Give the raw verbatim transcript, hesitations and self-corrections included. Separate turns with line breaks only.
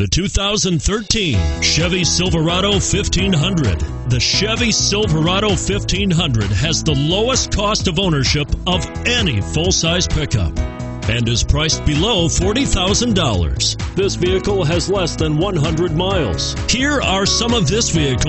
The two thousand thirteen Chevy Silverado fifteen hundred. The Chevy Silverado fifteen hundred has the lowest cost of ownership of any full-size pickup and is priced below forty thousand dollars. This vehicle has less than one hundred miles. Here are some of this vehicle